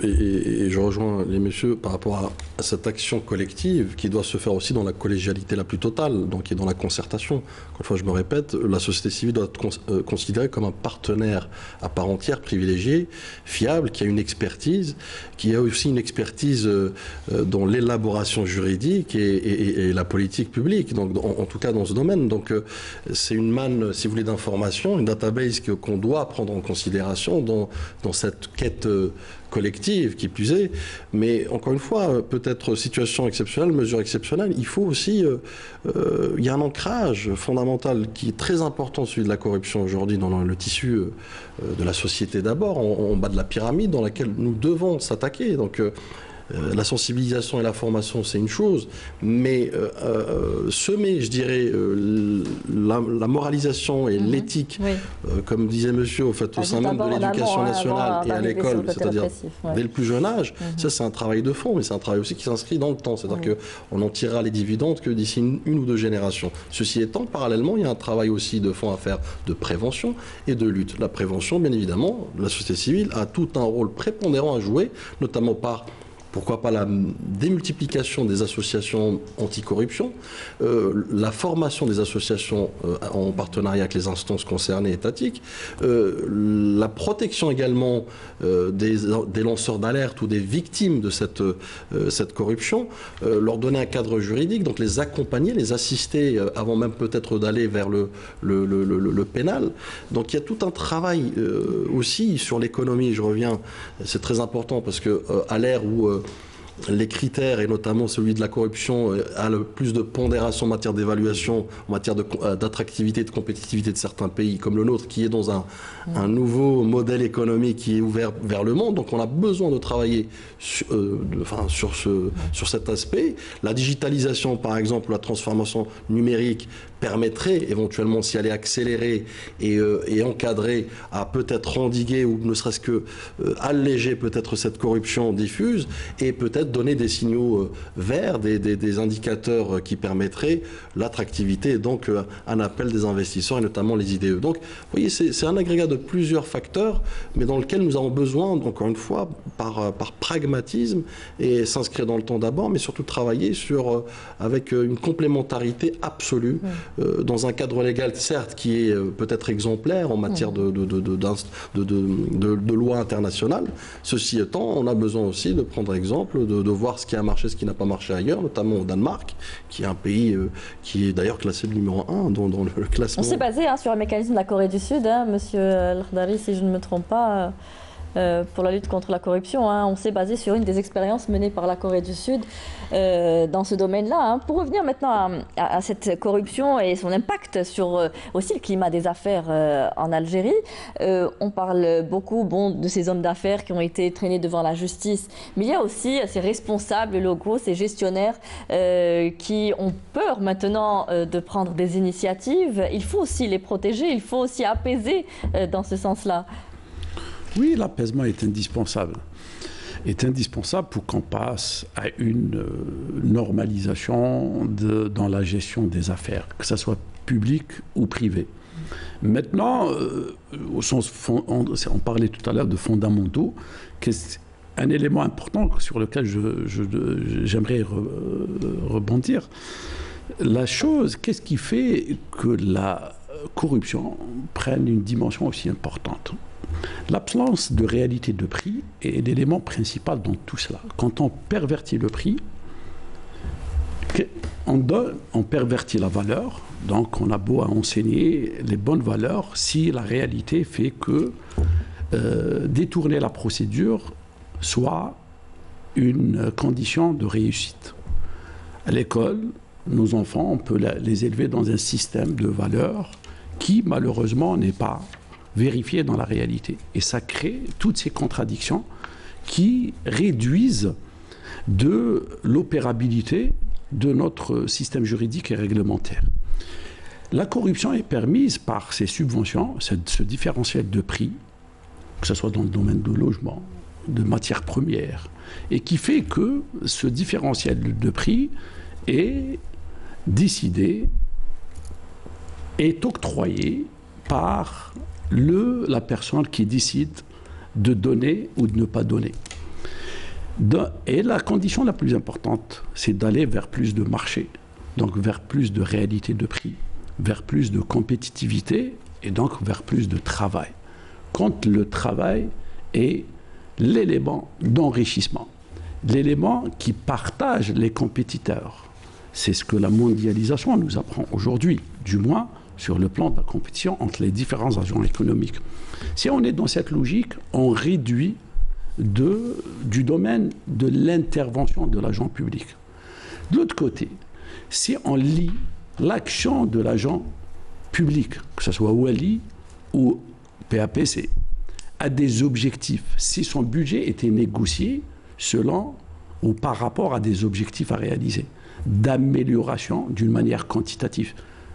et, et je rejoins les messieurs par rapport à, à cette action collective qui doit se faire aussi dans la collégialité la plus totale, donc et dans la concertation. Encore une fois, je me répète, la société civile doit être cons euh, considérée comme un partenaire à part entière, privilégié, fiable, qui a une expertise, qui a aussi une expertise euh, dans l'élaboration juridique et, et, et la politique publique, donc en, en tout cas dans ce domaine. Donc euh, c'est une manne, si vous voulez, d'informations, une database que, qu'on doit prendre en considération dans, dans cette quête collective, qui plus est, mais encore une fois, peut-être situation exceptionnelle, mesure exceptionnelle, il faut aussi, euh, euh, il y a un ancrage fondamental qui est très important, celui de la corruption aujourd'hui dans le tissu euh, de la société d'abord, en, en bas de la pyramide dans laquelle nous devons s'attaquer. Donc euh, Euh, la sensibilisation et la formation, c'est une chose, mais euh, euh, semer, je dirais, euh, la, la moralisation et mmh. l'éthique, oui. euh, comme disait monsieur, au, fait, au sein même de l'éducation nationale et à l'école, c'est-à-dire ouais. dès le plus jeune âge, mmh. ça c'est un travail de fond, mais c'est un travail aussi qui s'inscrit dans le temps, c'est-à-dire mmh. qu'on en tirera les dividendes que d'ici une, une ou deux générations. Ceci étant, parallèlement, il y a un travail aussi de fond à faire de prévention et de lutte. La prévention, bien évidemment, la société civile a tout un rôle prépondérant à jouer, notamment par pourquoi pas la démultiplication des associations anticorruption, euh, la formation des associations euh, en partenariat avec les instances concernées étatiques, euh, la protection également euh, des, des lanceurs d'alerte ou des victimes de cette, euh, cette corruption, euh, leur donner un cadre juridique, donc les accompagner, les assister euh, avant même peut-être d'aller vers le, le, le, le, le pénal. Donc il y a tout un travail euh, aussi sur l'économie, je reviens, c'est très important parce que euh, à l'ère où euh, les critères, et notamment celui de la corruption, a le plus de pondération en matière d'évaluation, en matière d'attractivité et de compétitivité de certains pays comme le nôtre, qui est dans un, mmh. un nouveau modèle économique qui est ouvert vers le monde. Donc on a besoin de travailler sur, euh, de, enfin, sur, ce, mmh. sur cet aspect. La digitalisation, par exemple, la transformation numérique, permettrait éventuellement, si elle est accélérée et, euh, et encadrée, à peut-être endiguer ou ne serait-ce que euh, alléger peut-être cette corruption diffuse et peut-être donner des signaux euh, verts, des, des, des indicateurs qui permettraient l'attractivité et donc euh, un appel des investisseurs et notamment les I D E. Donc, vous voyez, c'est un agrégat de plusieurs facteurs, mais dans lequel nous avons besoin, encore une fois, par, par pragmatisme et s'inscrire dans le temps d'abord, mais surtout travailler sur, euh, avec une complémentarité absolue. Mmh. Euh, dans un cadre légal, certes, qui est euh, peut-être exemplaire en matière de, de, de, de, de, de, de, de loi internationale. Ceci étant, on a besoin aussi de prendre exemple, de, de voir ce qui a marché, ce qui n'a pas marché ailleurs, notamment au Danemark, qui est un pays euh, qui est d'ailleurs classé le numéro un dans, dans le classement. On s'est basé hein, sur le mécanisme de la Corée du Sud, hein, monsieur Al-Khdari, si je ne me trompe pas. euh, pour la lutte contre la corruption. Hein. On s'est basé sur une des expériences menées par la Corée du Sud euh, dans ce domaine-là. Hein. Pour revenir maintenant à, à, à cette corruption et son impact sur euh, aussi le climat des affaires euh, en Algérie, euh, on parle beaucoup bon, de ces hommes d'affaires qui ont été traînés devant la justice, mais il y a aussi ces responsables locaux, ces gestionnaires euh, qui ont peur maintenant euh, de prendre des initiatives. Il faut aussi les protéger, il faut aussi apaiser euh, dans ce sens-là. Oui, l'apaisement est indispensable. Est indispensable pour qu'on passe à une euh, normalisation de, dans la gestion des affaires, que ce soit public ou privé. Maintenant, euh, au sens fond, on, on parlait tout à l'heure de fondamentaux, un élément important sur lequel je, je, j'aimerais re, rebondir. La chose, qu'est-ce qui fait que la corruption prenne une dimension aussi importante? L'absence de réalité de prix est l'élément principal dans tout cela. Quand on pervertit le prix, on, donne, on pervertit la valeur, donc on a beau à enseigner les bonnes valeurs, si la réalité fait que euh, détourner la procédure soit une condition de réussite. À l'école, nos enfants, on peut les élever dans un système de valeurs qui, malheureusement, n'est pas vérifié dans la réalité. Et ça crée toutes ces contradictions qui réduisent de l'opérabilité de notre système juridique et réglementaire. La corruption est permise par ces subventions, ce différentiel de prix, que ce soit dans le domaine du logement, de matières premières, et qui fait que ce différentiel de prix est décidé, est octroyé par le, la personne qui décide de donner ou de ne pas donner. De, et la condition la plus importante, c'est d'aller vers plus de marché, donc vers plus de réalité de prix, vers plus de compétitivité et donc vers plus de travail. Quand le travail est l'élément d'enrichissement, l'élément qui partage les compétiteurs. C'est ce que la mondialisation nous apprend aujourd'hui, du moins sur le plan de la compétition entre les différents agents économiques. Si on est dans cette logique, on réduit de, du domaine de l'intervention de l'agent public. De l'autre côté, si on lie l'action de l'agent public, que ce soit Wali ou P A P C, à des objectifs, si son budget était négocié selon ou par rapport à des objectifs à réaliser, d'amélioration d'une manière quantitative.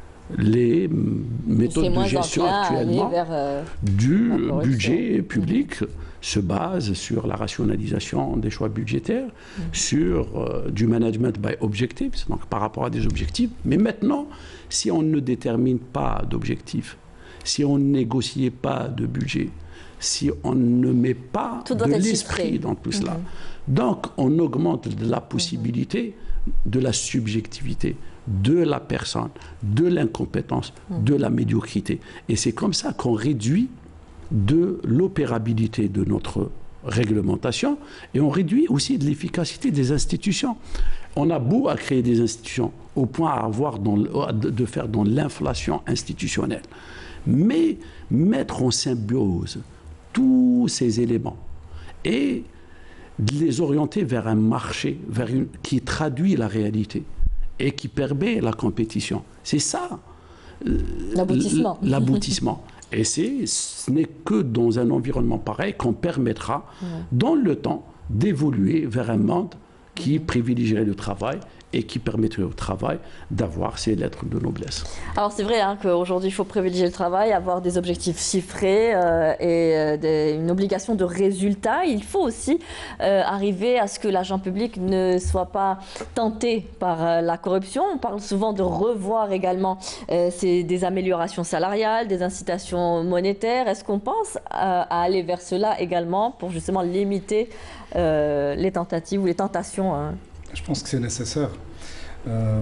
Les méthodes de gestion actuellement vers, euh, du budget public mmh. se basent sur la rationalisation des choix budgétaires, mmh. sur euh, du management by objectives, donc par rapport à des objectifs. Mais maintenant, si on ne détermine pas d'objectifs, si on ne négocie pas de budget, si on ne met pas tout de l'esprit dans tout cela, mmh. donc on augmente la possibilité mmh. de la subjectivité, de la personne, de l'incompétence, mmh. de la médiocrité. Et c'est comme ça qu'on réduit de l'opérabilité de notre réglementation et on réduit aussi de l'efficacité des institutions. On a beau à créer des institutions au point à avoir dans, de faire dans l'inflation institutionnelle. Mais mettre en symbiose tous ces éléments et de les orienter vers un marché vers une, qui traduit la réalité et qui permet la compétition. C'est ça, euh, l'aboutissement. l'aboutissement. Et c'est, ce n'est que dans un environnement pareil qu'on permettra, ouais. dans le temps, d'évoluer vers un monde qui privilégierait le travail et qui permettrait au travail d'avoir ses lettres de noblesse. Alors c'est vrai hein, qu'aujourd'hui il faut privilégier le travail, avoir des objectifs chiffrés euh, et euh, des, une obligation de résultat. Il faut aussi euh, arriver à ce que l'agent public ne soit pas tenté par euh, la corruption. On parle souvent de revoir également euh, ces, des améliorations salariales, des incitations monétaires. Est-ce qu'on pense à, à aller vers cela également pour justement limiter euh, les tentatives ou les tentations hein. Je pense que c'est nécessaire. Euh,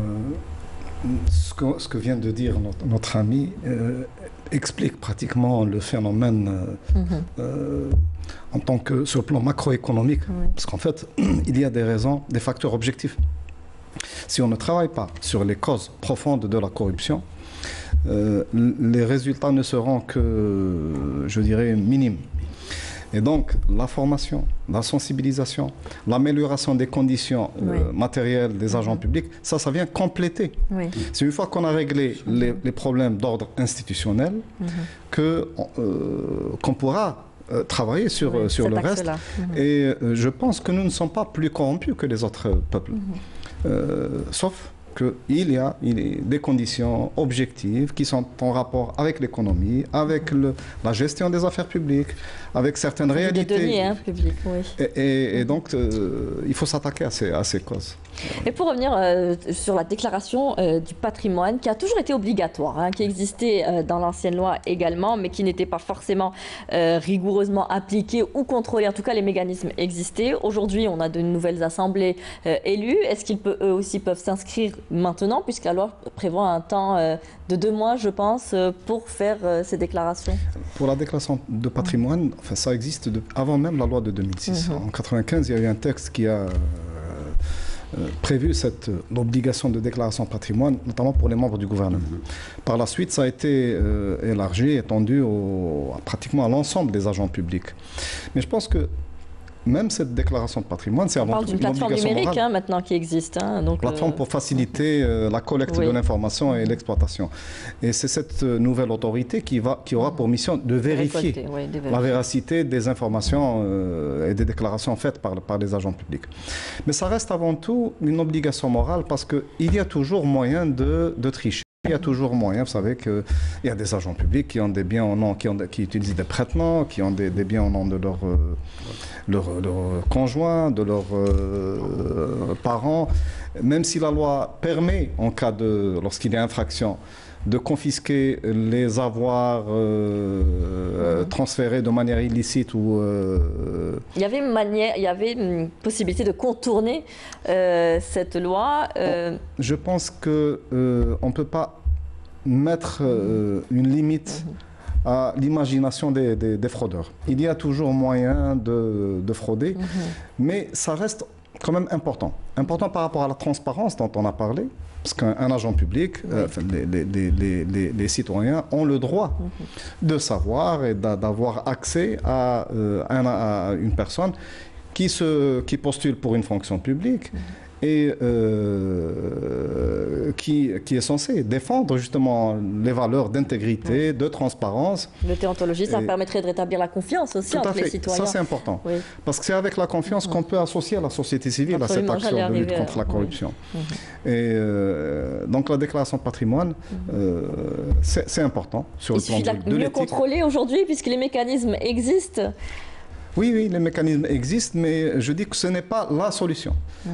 ce, que, ce que vient de dire notre, notre ami euh, explique pratiquement le phénomène euh, mm-hmm. euh, en tant que sur le plan macroéconomique. Oui. Parce qu'en fait, il y a des raisons, des facteurs objectifs. Si on ne travaille pas sur les causes profondes de la corruption, euh, les résultats ne seront que, je dirais, minimes. Et donc, la formation, la sensibilisation, l'amélioration des conditions oui. euh, matérielles des agents mmh. publics, ça, ça vient compléter. Oui. C'est une fois qu'on a réglé les, les problèmes d'ordre institutionnel mmh. que, euh, qu'on pourra euh, travailler sur, oui, sur le reste. Mmh. Et euh, je pense que nous ne sommes pas plus corrompus que les autres peuples. Mmh. Euh, sauf qu'il y a des conditions objectives qui sont en rapport avec l'économie, avec le, la gestion des affaires publiques, avec certaines réalités. Des données hein, publiques, oui. Et, et, et donc, euh, il faut s'attaquer à ces, à ces causes. Et pour revenir euh, sur la déclaration euh, du patrimoine, qui a toujours été obligatoire, hein, qui existait euh, dans l'ancienne loi également, mais qui n'était pas forcément euh, rigoureusement appliquée ou contrôlée. En tout cas, les mécanismes existaient. Aujourd'hui, on a de nouvelles assemblées euh, élues. Est-ce qu'ils peut, eux aussi peuvent s'inscrire maintenant, puisque la loi prévoit un temps euh, de deux mois, je pense, euh, pour faire euh, ces déclarations? Pour la déclaration de patrimoine, enfin, ça existe de, avant même la loi de deux mille six. Mm-hmm. En mille neuf cent quatre-vingt-quinze, il y a eu un texte qui a... Euh, Euh, prévu cette, l'obligation de déclaration de patrimoine, notamment pour les membres du gouvernement. Mmh. Par la suite, ça a été euh, élargi, étendu au, à, pratiquement à l'ensemble des agents publics. Mais je pense que même cette déclaration de patrimoine, c'est avant tout une obligation morale. On parle d'une plateforme numérique hein, maintenant qui existe. Hein, donc plateforme euh... pour faciliter euh, la collecte oui. de l'information et l'exploitation. Et c'est cette euh, nouvelle autorité qui, va, qui aura pour mission de vérifier oui, la véracité des informations euh, et des déclarations faites par, par les agents publics. Mais ça reste avant tout une obligation morale parce qu'il y a toujours moyen de, de tricher. Il y a toujours moyen, vous savez qu'il y a des agents publics qui ont des biens au nom, qui, ont, qui utilisent des prêtements, qui ont des, des biens au nom de leurs euh, leur, leur conjoints, de leurs euh, parents. Même si la loi permet, en cas de, lorsqu'il y a infraction, de confisquer les avoirs euh, mmh. transférés de manière illicite ou... Euh... Il y avait une manière, il y avait une possibilité de contourner euh, cette loi. Euh... Je pense qu'on euh, ne peut pas mettre euh, une limite mmh. à l'imagination des, des, des fraudeurs. Il y a toujours moyen de, de frauder, mmh. mais ça reste quand même important. Important par rapport à la transparence dont on a parlé. Parce qu'un agent public, oui. euh, les, les, les, les, les citoyens ont le droit mmh. de savoir et d'avoir accès à, euh, à, à une personne qui, se, qui postule pour une fonction publique mmh. et euh, qui, qui est censée défendre justement les valeurs d'intégrité, mmh. de transparence. Le déontologie, ça et... permettrait de rétablir la confiance aussi entre les citoyens. Ça, c'est important. Oui. Parce que c'est avec la confiance mmh. qu'on peut associer la société civile Absolument, à cette action de lutte contre la corruption. Oui. Mmh. Et euh, donc la déclaration de patrimoine, mmh. euh, c'est important sur Il le plan de, de l'éthique. Il suffit de mieux contrôler aujourd'hui puisque les mécanismes existent. Oui, oui, les mécanismes existent, mais je dis que ce n'est pas la solution. Mmh.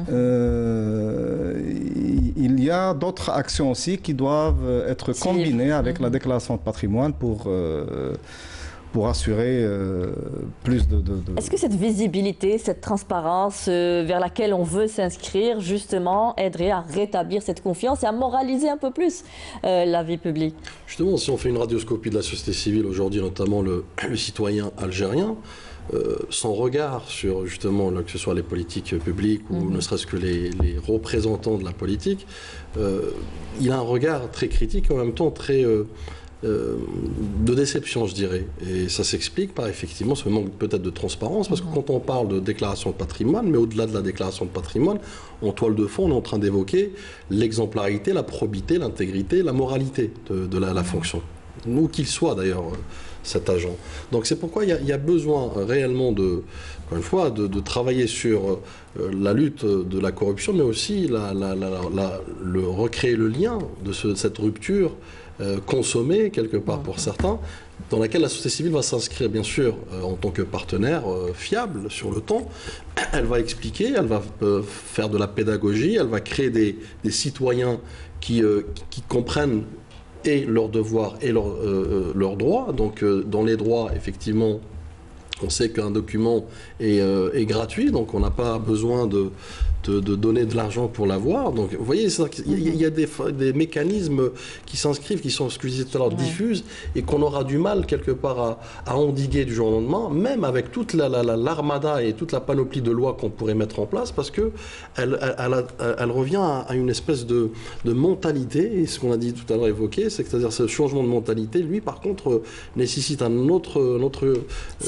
Euh, il y a d'autres actions aussi qui doivent être combinées avec mmh. la déclaration de patrimoine pour, euh, pour assurer euh, plus de... de, de... Est-ce que cette visibilité, cette transparence euh, vers laquelle on veut s'inscrire, justement, aiderait à rétablir cette confiance et à moraliser un peu plus euh, la vie publique? Justement, si on fait une radioscopie de la société civile aujourd'hui, notamment le, le citoyen algérien, Euh, son regard sur justement là, que ce soit les politiques publiques ou mmh. ne serait-ce que les, les représentants de la politique, euh, il a un regard très critique en même temps très euh, euh, de déception, je dirais. Et ça s'explique par effectivement ce manque peut-être de transparence, parce que mmh. quand on parle de déclaration de patrimoine, mais au-delà de la déclaration de patrimoine, en toile de fond, on est en train d'évoquer l'exemplarité, la probité, l'intégrité, la moralité de, de la, la fonction, où qu'il soit d'ailleurs. Cet agent. Donc c'est pourquoi il y, y a besoin réellement de, encore une fois, de, de travailler sur euh, la lutte de la corruption, mais aussi la, la, la, la, le recréer le lien de, ce, de cette rupture euh, consommée quelque part pour certains, dans laquelle la société civile va s'inscrire bien sûr euh, en tant que partenaire euh, fiable sur le temps. Elle va expliquer, elle va euh, faire de la pédagogie, elle va créer des, des citoyens qui, euh, qui, qui comprennent et leurs devoirs et leurs euh, leurs droits. Donc euh, dans les droits, effectivement, on sait qu'un document est, euh, est gratuit, donc on n'a pas besoin de, de, de donner de l'argent pour l'avoir. Donc vous voyez, il y a des, des mécanismes qui s'inscrivent, qui sont, ce que je disais tout à l'heure, ouais. diffuses, et qu'on aura du mal quelque part à, à endiguer du jour au lendemain, même avec toute la, la, la, l'armada et toute la panoplie de lois qu'on pourrait mettre en place, parce que elle, elle, elle, elle revient à, à une espèce de, de mentalité, et ce qu'on a dit tout à l'heure évoqué, c'est-à-dire ce changement de mentalité, lui par contre, nécessite un autre... autre c'est ancré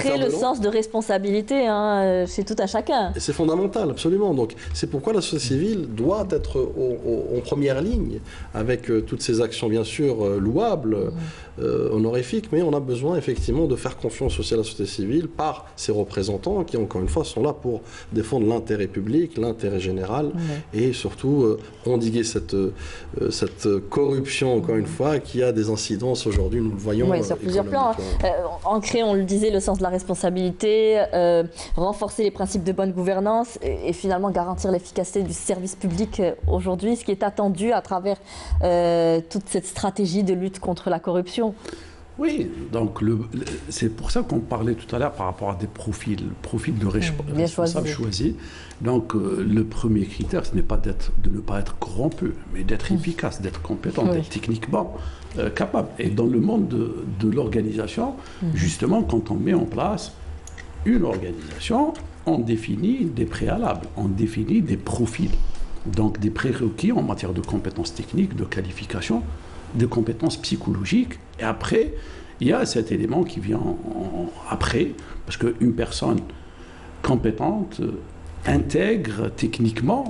crée le sens de responsabilité hein, chez tout un chacun. Et c'est fondamental, absolument. Donc c'est pourquoi la société civile doit être au, au, en première ligne avec euh, toutes ces actions bien sûr euh, louables, mmh. euh, honorifiques, mais on a besoin effectivement de faire confiance aussi à la société civile par ses représentants qui encore une fois sont là pour défendre l'intérêt public, l'intérêt général mmh. et surtout euh, endiguer cette, euh, cette corruption encore mmh. une fois qui a des incidences aujourd'hui, nous le voyons. Oui, sur plusieurs plans. Euh, ancrer, on le disait, le sens de la responsabilité, euh, renforcer les principes de bonne gouvernance et, et finalement garantir l'efficacité du service public aujourd'hui, ce qui est attendu à travers euh, toute cette stratégie de lutte contre la corruption. Oui, donc le, le, c'est pour ça qu'on parlait tout à l'heure par rapport à des profils, profils de ré, mmh, responsables choisis. Donc euh, le premier critère, ce n'est pas d'être, de ne pas être corrompu, mais d'être mmh. efficace, d'être compétent, oui. d'être techniquement euh, capable. Et dans le monde de, de l'organisation, mmh. justement, quand on met en place une organisation, on définit des préalables, on définit des profils, donc des prérequis en matière de compétences techniques, de qualification, de compétences psychologiques. Et après, il y a cet élément qui vient en, en, après, parce qu'une personne compétente, euh, intègre techniquement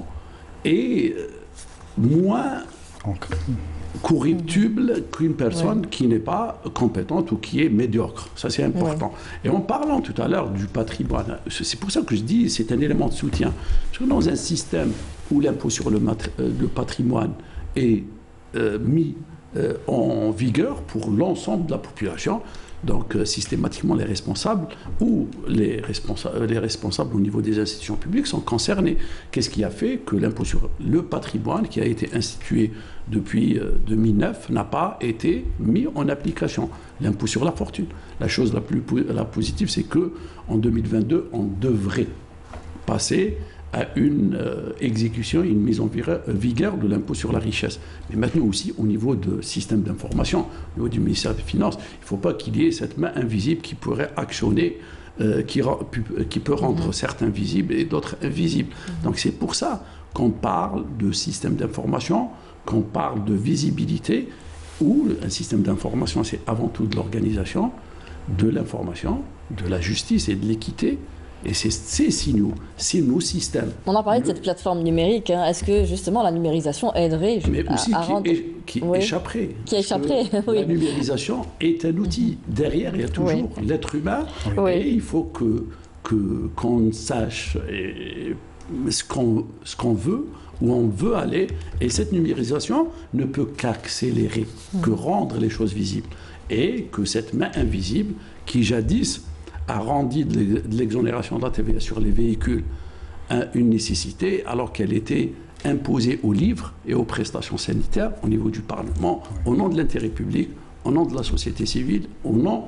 et euh, moins okay. corruptible qu'une personne ouais. qui n'est pas compétente ou qui est médiocre. Ça, c'est important. Ouais. Et en parlant tout à l'heure du patrimoine, c'est pour ça que je dis c'est un élément de soutien. Parce que dans un système où l'impôt sur le, le patrimoine est euh, mis Euh, en vigueur pour l'ensemble de la population, donc euh, systématiquement les responsables ou les, responsa les responsables au niveau des institutions publiques sont concernés. Qu'est-ce qui a fait que l'impôt sur le patrimoine qui a été institué depuis euh, deux mille neuf n'a pas été mis en application? L'impôt sur la fortune. La chose la plus po la positive, c'est qu'en deux mille vingt-deux, on devrait passer à une euh, exécution et une mise en vigueur de l'impôt sur la richesse. Mais maintenant aussi, au niveau de système d'information, au niveau du ministère des Finances, il ne faut pas qu'il y ait cette main invisible qui pourrait actionner, euh, qui, qui peut rendre mmh. certains visibles et d'autres invisibles. Mmh. Donc c'est pour ça qu'on parle de système d'information, qu'on parle de visibilité, où un système d'information, c'est avant tout de l'organisation, de l'information, de la justice et de l'équité. Et c'est ces signaux, c'est nos systèmes. On a parlé de cette plateforme numérique. Hein. Est-ce que justement la numérisation aiderait Mais aussi à, à qui, rendre... é qui oui. échapperait. Qui échapperait, oui. La numérisation est un outil. Derrière, il y a toujours oui. l'être humain. Oui. Et il faut que que qu'on sache et, ce qu'on ce qu'on veut, où on veut aller. Et cette numérisation ne peut qu'accélérer, mmh. que rendre les choses visibles. Et que cette main invisible qui jadis a rendu de l'exonération de la T V A sur les véhicules une nécessité, alors qu'elle était imposée aux livres et aux prestations sanitaires au niveau du Parlement, au nom de l'intérêt public, au nom de la société civile, au nom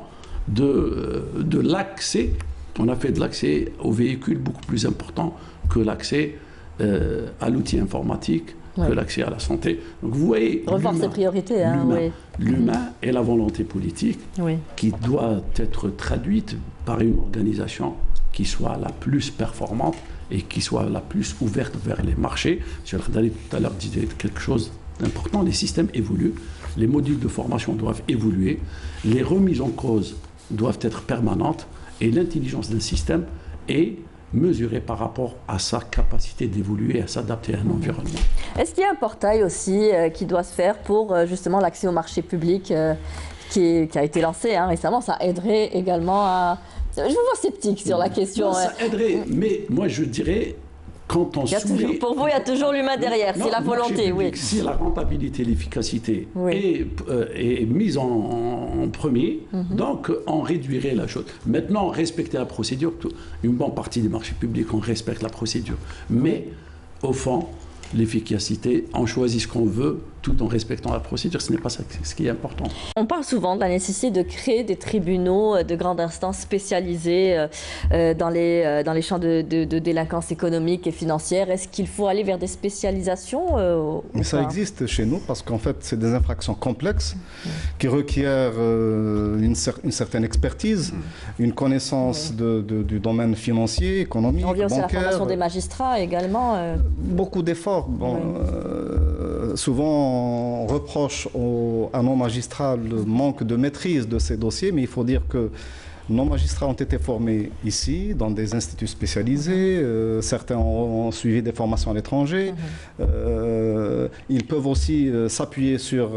de, de l'accès. On a fait de l'accès aux véhicules beaucoup plus important que l'accès euh, à l'outil informatique, que ouais. l'accès à la santé. Donc vous voyez, revoir ses priorités. Hein, l'humain oui. et la volonté politique oui. qui doit être traduite par une organisation qui soit la plus performante et qui soit la plus ouverte vers les marchés. M. Khadali tout à l'heure disait quelque chose d'important, les systèmes évoluent, les modules de formation doivent évoluer, les remises en cause doivent être permanentes et l'intelligence d'un système est mesurée par rapport à sa capacité d'évoluer, à s'adapter à un environnement. Est-ce qu'il y a un portail aussi euh, qui doit se faire pour euh, justement l'accès au marché public euh, qui, est, qui a été lancé hein, récemment? Ça aiderait également à... Je vous vois sceptique sur la question. Non, ça aiderait, mais moi je dirais... Quand on soumet... Pour vous, il y a toujours l'humain derrière, c'est la volonté, oui. Si la rentabilité et l'efficacité oui. est, euh, est mise en, en, en premier, mm-hmm. donc on réduirait la chose. Maintenant, respecter la procédure, une bonne partie des marchés publics, on respecte la procédure. Mais, au fond, l'efficacité, on choisit ce qu'on veut tout en respectant la procédure, ce n'est pas ça, ce qui est important. On parle souvent de la nécessité de créer des tribunaux de grande instance spécialisés euh, dans, les, euh, dans les champs de, de, de délinquance économique et financière. Est-ce qu'il faut aller vers des spécialisations euh, Mais ça existe chez nous parce qu'en fait, c'est des infractions complexes mmh. qui requièrent euh, une, cer une certaine expertise, mmh. une connaissance mmh. de, de, du domaine financier, économique, bancaire. On vient aussi à la formation des magistrats également. Euh... Beaucoup d'efforts. Bon, oui. euh, souvent, on reproche aux, à nos magistrats le manque de maîtrise de ces dossiers, mais il faut dire que Nos magistrats ont été formés ici, dans des instituts spécialisés. Euh, certains ont, ont suivi des formations à l'étranger. Mmh. Euh, ils peuvent aussi euh, s'appuyer sur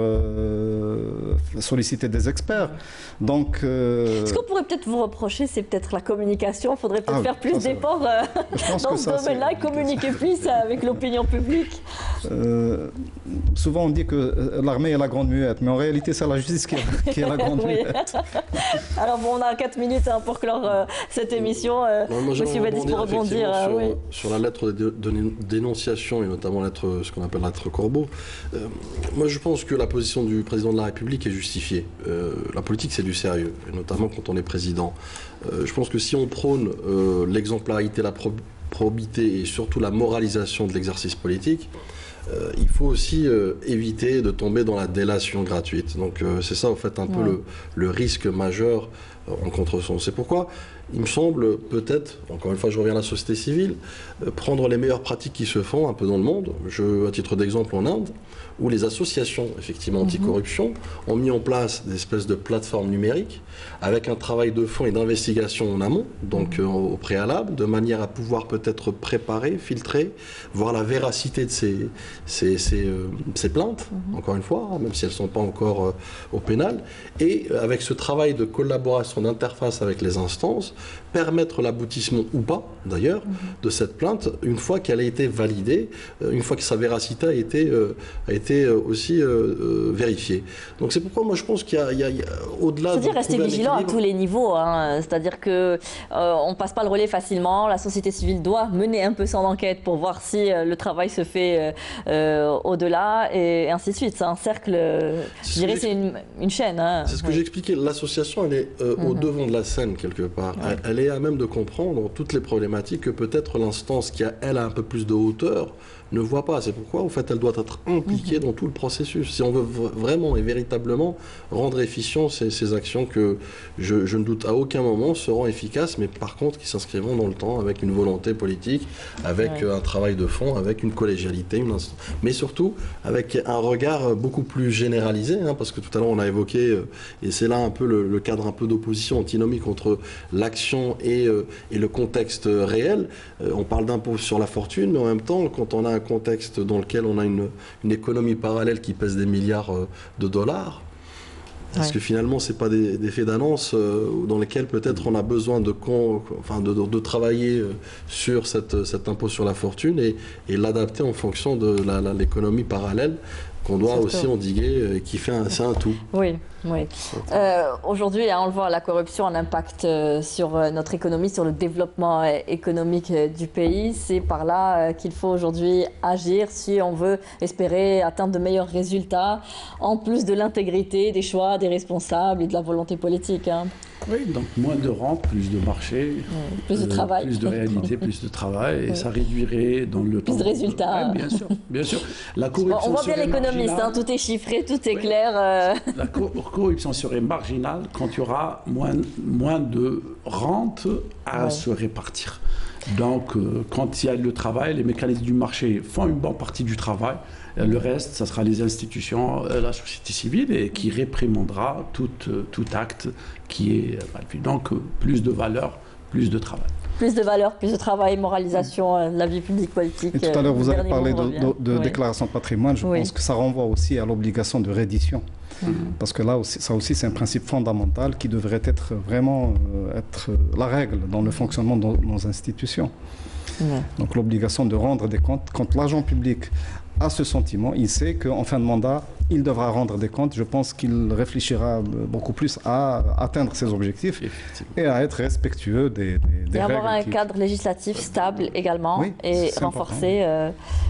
euh, solliciter des experts. Donc, euh... ce qu'on pourrait peut-être vous reprocher, c'est peut-être la communication. Il faudrait peut-être ah, faire plus d'efforts euh, dans ce domaine-là et communiquer plus avec l'opinion publique. Euh, souvent, on dit que l'armée est la grande muette, mais en réalité, c'est la justice qui est, qui est la grande oui. muette. Alors, bon, on a quatre minutes hein, pour clore euh, cette émission. Euh, non, moi, Monsieur Badis, pour rebondir. Sur, oui. sur la lettre de, de dénonciation et notamment la lettre, ce qu'on appelle la lettre Corbeau, euh, moi, je pense que la position du président de la République est justifiée. Euh, la politique, c'est du sérieux, et notamment quand on est président. Euh, je pense que si on prône euh, l'exemplarité, la pro probité et surtout la moralisation de l'exercice politique, Euh, il faut aussi euh, éviter de tomber dans la délation gratuite. Donc euh, c'est ça, en fait, un ouais. peu le, le risque majeur euh, en contresens. C'est pourquoi il me semble peut-être, encore une fois je reviens à la société civile, euh, prendre les meilleures pratiques qui se font un peu dans le monde. Je, à titre d'exemple, en Inde, où les associations effectivement anticorruption mm-hmm. ont mis en place des espèces de plateformes numériques avec un travail de fond et d'investigation en amont, donc euh, au préalable, de manière à pouvoir peut-être préparer, filtrer, voir la véracité de ces, ces, ces, euh, ces plaintes, mm-hmm. encore une fois, même si elles ne sont pas encore euh, au pénal, et euh, avec ce travail de collaboration, d'interface avec les instances, permettre l'aboutissement ou pas, d'ailleurs, mm-hmm. de cette plainte, une fois qu'elle a été validée, euh, une fois que sa véracité a été, euh, a été euh, aussi euh, euh, vérifiée. Donc c'est pourquoi moi je pense qu'il y a, a, a au-delà... C'est-à-dire rester vigilant à tous les niveaux, hein. C'est-à-dire qu'on euh, ne passe pas le relais facilement, la société civile doit mener un peu son enquête pour voir si euh, le travail se fait euh, euh, au-delà, et ainsi de suite. C'est un cercle, euh, je dirais c'est une, une chaîne. Hein. C'est ce que oui. j'ai expliqué, l'association elle est euh, mm-hmm. au devant de la scène quelque part. Ouais. Elle, elle est à même de comprendre toutes les problématiques que peut-être l'instance qui a, elle, a un peu plus de hauteur ne voit pas. C'est pourquoi, en fait, elle doit être impliquée mmh. dans tout le processus. Si on veut vraiment et véritablement rendre efficient ces, ces actions que je, je ne doute à aucun moment seront efficaces, mais par contre qui s'inscriront dans le temps avec une volonté politique, avec ouais. un travail de fond, avec une collégialité, une inst... mais surtout avec un regard beaucoup plus généralisé, hein, parce que tout à l'heure on a évoqué, et c'est là un peu le, le cadre un peu d'opposition antinomique entre l'action et, euh, et le contexte réel. Euh, on parle d'impôt sur la fortune, mais en même temps, quand on a un contexte dans lequel on a une, une économie parallèle qui pèse des milliards de dollars, parce ouais. que finalement, ce n'est pas des, des faits d'annonce euh, dans lesquels peut-être on a besoin de, con, enfin de, de, de travailler euh, sur cette, cet impôt sur la fortune et, et l'adapter en fonction de l'économie parallèle qu'on doit Surtout. aussi endiguer, et qui fait un, c'est un tout. Oui, oui. Euh, Aujourd'hui, on le voit, la corruption a un impact sur notre économie, sur le développement économique du pays. C'est par là qu'il faut aujourd'hui agir si on veut espérer atteindre de meilleurs résultats, en plus de l'intégrité des choix des responsables et de la volonté politique. Hein. Oui, donc moins de rente, plus de marché, oui, plus de euh, travail, plus de réalité, plus de travail, et oui. ça réduirait dans le temps. Plus de résultats. Oui, bien sûr, bien sûr. La corruption bon, on voit bien l'économiste, hein, tout est chiffré, tout est oui. clair. Euh... La corruption serait marginale quand il y aura moins, moins de rente à oui. se répartir. Donc, euh, quand il y a le travail, les mécanismes du marché font une bonne partie du travail. Le reste, ça sera les institutions, la société civile, et qui réprimandera tout, tout acte qui est mal vu. Donc, plus de valeur, plus de travail. Plus de valeur, plus de travail, moralisation de la vie publique politique. Et tout à l'heure, vous avez parlé de, de, de oui. déclaration de patrimoine. Je oui. pense que ça renvoie aussi à l'obligation de reddition. Mm-hmm. Parce que là, aussi, ça aussi, c'est un principe fondamental qui devrait être vraiment euh, être la règle dans le fonctionnement de nos institutions. Mm-hmm. Donc, l'obligation de rendre des comptes. Quand l'agent public a ce sentiment, il sait qu'en fin de mandat, il devra rendre des comptes. Je pense qu'il réfléchira beaucoup plus à atteindre ses objectifs et à être respectueux des, des, des et règles. Et avoir un qui... cadre législatif stable également, oui, et renforcer euh,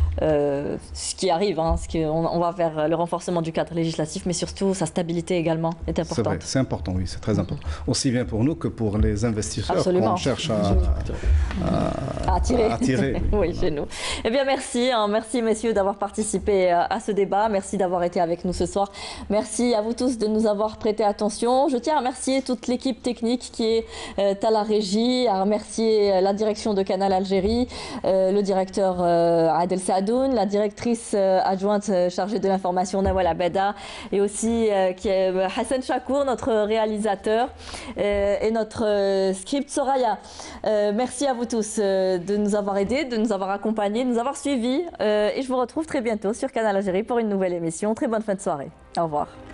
euh, ce qui arrive. Hein, ce qui, on, on va vers le renforcement du cadre législatif, mais surtout sa stabilité également est importante. C'est important, oui, c'est très important. Mm-hmm. Aussi bien pour nous que pour les investisseurs qu'on cherche à, à, à attirer, à attirer oui, oui, chez nous. Eh bien, merci, hein, merci messieurs d'avoir participé à ce débat, merci d'avoir été avec nous ce soir, merci à vous tous de nous avoir prêté attention. Je tiens à remercier toute l'équipe technique qui est euh, à la régie, à remercier la direction de Canal Algérie, euh, le directeur euh, Adel Saadoun, la directrice euh, adjointe euh, chargée de l'information Nawal Abeda, et aussi euh, qui est Hassan Chakour, notre réalisateur, euh, et notre euh, script Soraya. Euh, merci à vous tous euh, de nous avoir aidés, de nous avoir accompagnés, de nous avoir suivis, euh, et je vous retrouve très bientôt sur Canal Algérie pour une nouvelle émission. Très bonne fin de soirée. Au revoir.